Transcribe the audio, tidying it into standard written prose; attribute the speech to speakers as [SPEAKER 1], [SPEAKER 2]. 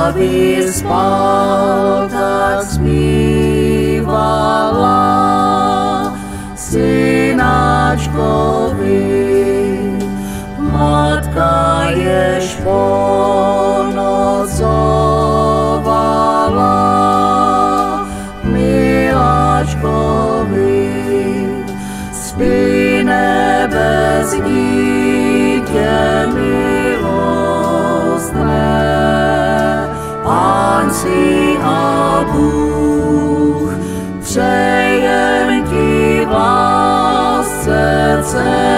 [SPEAKER 1] vyspal, tak zpívala synáčkovi. Matka jež ponocovala miláčkovi. Spí nebes dítě milostné, Pán si a Bůh přejem ti v lásce